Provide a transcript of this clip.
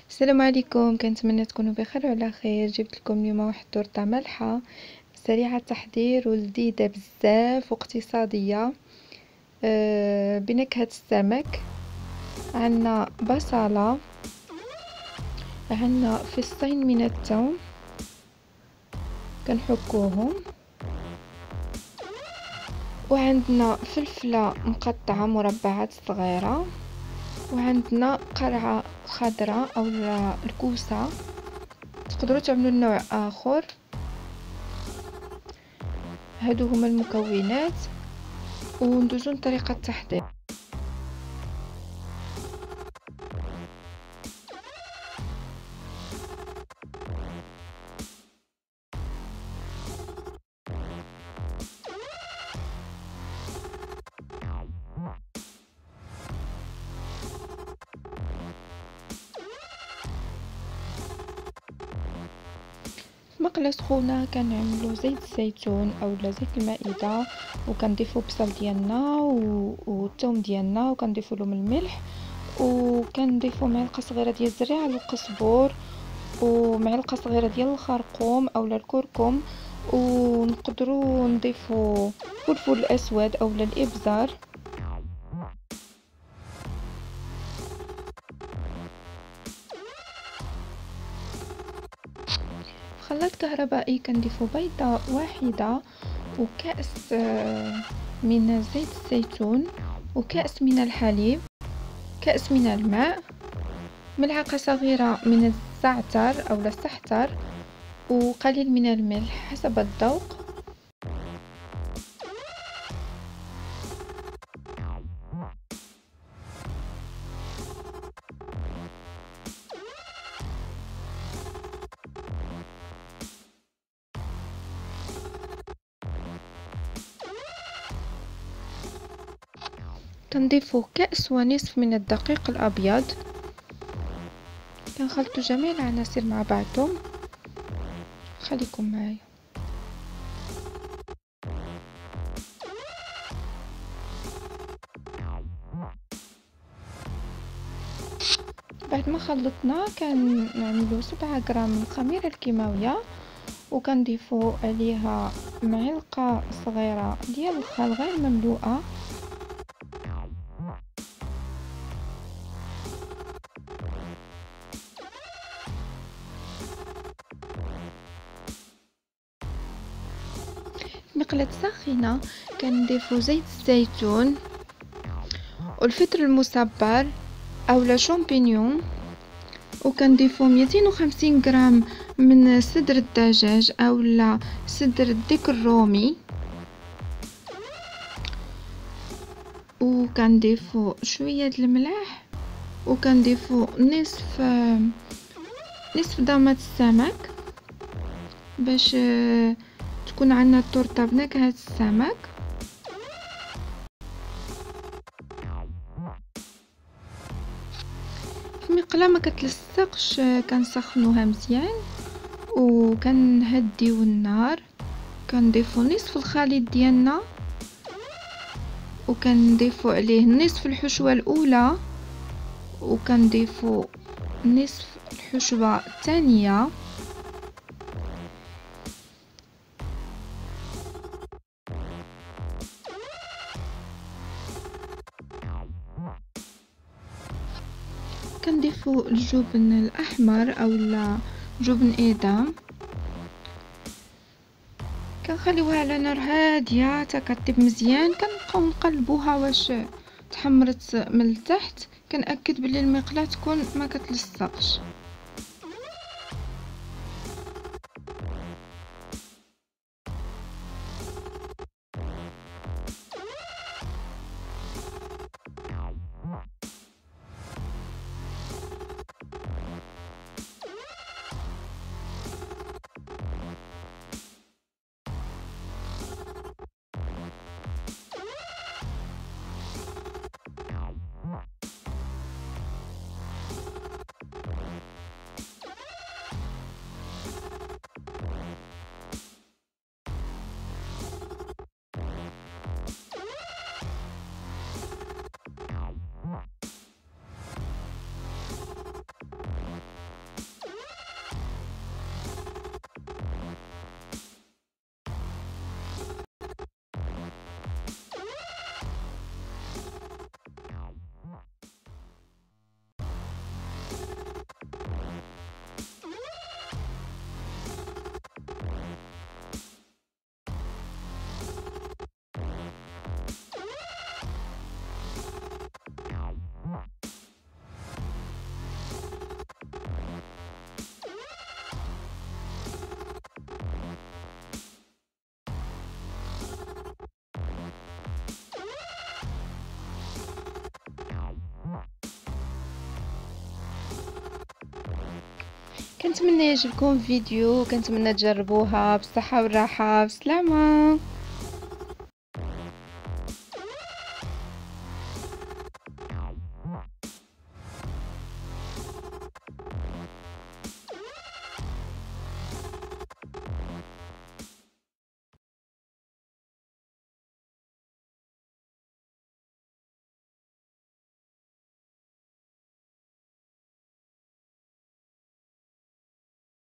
السلام عليكم، كنتمنى تكونوا بخير وعلى خير. جبت لكم اليوم واحد التورته مالحه سريعه التحضير ولذيذه بزاف واقتصاديه بنكهه السمك. عندنا بصله، عندنا فصين من الثوم كنحكوهم، وعندنا فلفله مقطعه مربعات صغيره، وعندنا قرعه خضراء او الكوسه. تقدروا تعملوا نوع اخر. هادو هما المكونات وندوزو لطريقة التحضير. في مقلة سخونة كنعملو زيت الزيتون اولا زيت المائدة، وكنضيفو بصل ديالنا والثوم ديالنا، وكنضيفو لهم الملح، وكنضيفو معلقة صغيرة ديال الزريعة القزبور، ومعلقة صغيرة ديال الخرقوم اولا الكركم، ونقدروا نضيفو فلفل اسود اولا الابزار. في خلاط كهربائي كنضيفو بيضة واحدة، وكأس من زيت الزيتون، وكأس من الحليب، كأس من الماء، ملعقة صغيرة من الزعتر أو السحتر، وقليل من الملح حسب الذوق. كنضيف كأس ونصف من الدقيق الأبيض. كنخلط جميع العناصر مع بعضهم. خليكم معايا. بعد ما خلطنا كنعملو 7 غرام من الخميرة الكيماوية، وكنضيفو عليها معلقة صغيرة ديال الخل غير مملوءة، مقلة ساخنة كنضيفو زيت الزيتون والفطر المصبر اولا شامبينيون، وكنضيفو 250 غرام من صدر الدجاج اولا صدر الديك الرومي، وكنضيفو شويه د الملح، وكنضيفو نصف ضمة السمك باش تكون عندنا التورته بنكهة السمك. في مقله ما كتلصقش كنسخنوها مزيان وكنهديو النار. كنضيفو نصف الخليط ديالنا، وكنضيفو عليه نصف الحشوه الاولى، وكنضيفو نصف الحشوه الثانيه، كنضيفو الجبن الاحمر اولا جبن ايدام. كنخليوها على نار هاديه حتى كطيب مزيان. كنبقاو نقلبوها واش تحمرت من التحت. كنأكد بلي المقله تكون ما كتلصقش. كنتمنى يعجبكم الفيديو، كنتمنى تجربوها بالصحة والراحة. بسلامة.